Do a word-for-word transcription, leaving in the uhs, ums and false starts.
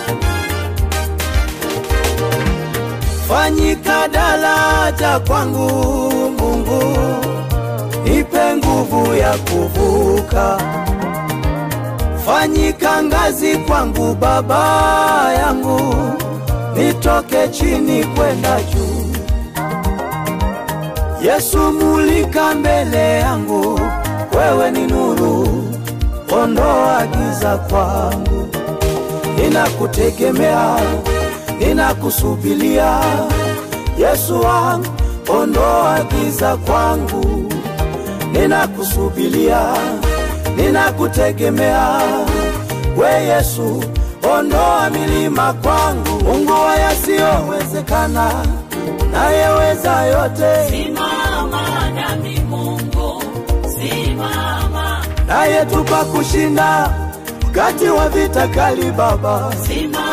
Fanyika daraja kwangu Mungu, nipe nguvu ya kuvuka. Fanyika ngazi kwangu Baba yangu, nitoke chini kwenda juu. Yesu mulika mbele yangu, wewe ni nuru, ondoa giza kwangu. Ninakutegemea, ninakusubiria, Yesu wangu, ondoa giza kwangu. Ninakusubiria, ninakutegemea, we Yesu, ondoa milima kwangu. Mungu wa yasiyowezekana, nayeweza yote. Simama nami Mungu, simama. Nayetupa kushinda wakati wa vita kali Baba. Simama